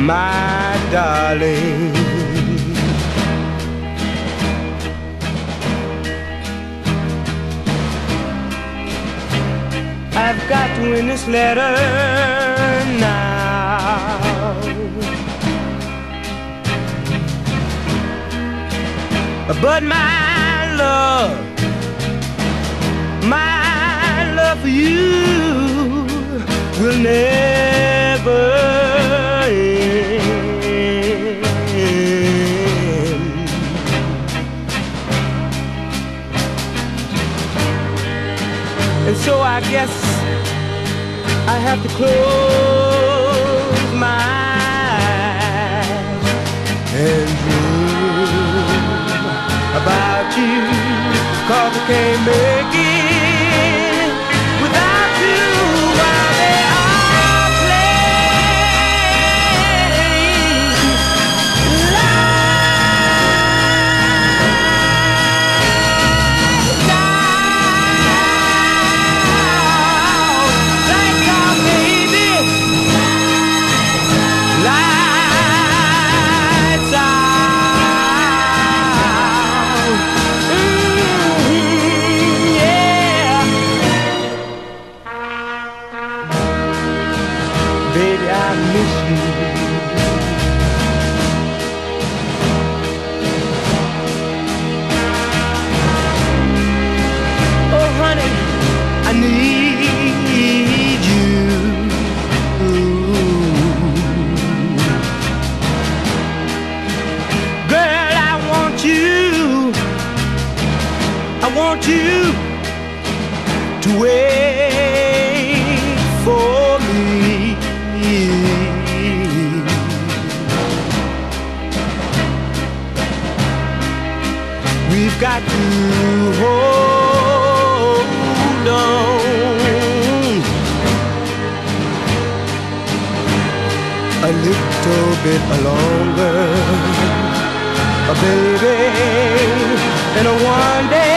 my darling. I've got to win this letter now, but my love for you will never end. And so I guess I have to close my eyes and dream about you, 'cause I can't make it without you. While they are playing lights out, lights out, baby, lights out. Yeah, baby, I miss you. Oh, honey, I need you. Girl, I want you. I want you to wait for me. We've got to hold on a little bit longer, baby, and one day